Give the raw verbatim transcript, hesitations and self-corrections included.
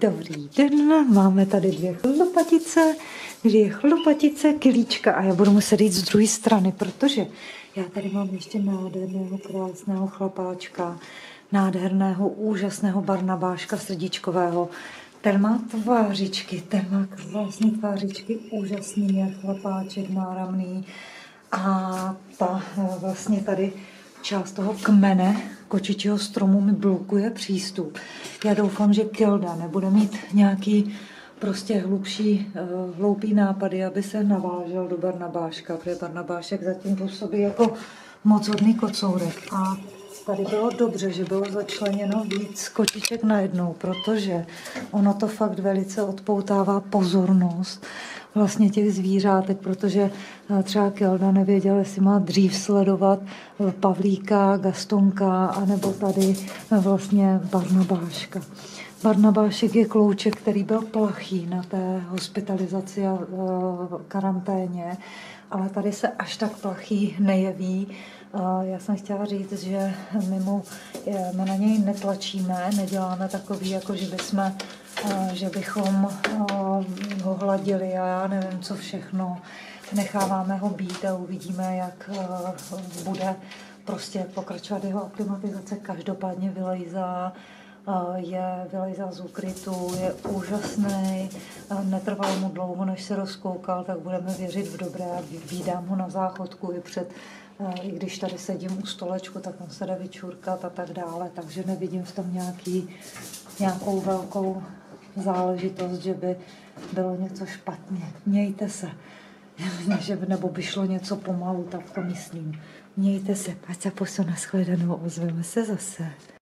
Dobrý den, máme tady dvě chlupatice, dvě chlupatice, kilíčka a já budu muset jít z druhé strany, protože já tady mám ještě nádherného, krásného chlapáčka, nádherného, úžasného barnabáška srdíčkového. Ten má tvářičky, ten má krásný tvářičky, úžasný je chlapáček, náramný a ta vlastně tady část toho kmene kočičího stromu mi blokuje přístup. Já doufám, že Kilda nebude mít nějaký prostě hlubší, hloupý nápady, aby se navážel do Barnabáška, protože Barnabášek zatím působí jako moc hodný kocourek. A tady bylo dobře, že bylo začleněno víc kočiček najednou, protože ono to fakt velice odpoutává pozornost vlastně těch zvířátek, protože třeba Kilda nevěděla, jestli má dřív sledovat Pavlíka, Gastonka, anebo tady vlastně Barnabáška. Barnabášek je klouček, který byl plachý na té hospitalizaci a karanténě, ale tady se až tak plachý nejeví. Já jsem chtěla říct, že my, mu, my na něj netlačíme, neděláme takový, jako že bychom, že bychom ho hladili a já nevím, co všechno. Necháváme ho být a uvidíme, jak bude prostě pokračovat jeho aklimatizace. Každopádně vylejzá, je vylejzá z úkrytu, je úžasný, netrvalo mu dlouho, než se rozkoukal, tak budeme věřit v dobré a vídám ho na záchodku i před, i když tady sedím u stolečku, tak on se jde vyčurkat a tak dále, takže nevidím v tom nějaký, nějakou velkou záležitost, že by bylo něco špatně. Mějte se, že by, nebo by šlo něco pomalu, tak to myslím. Mějte se, ať se posune, shledanou, ozveme se zase.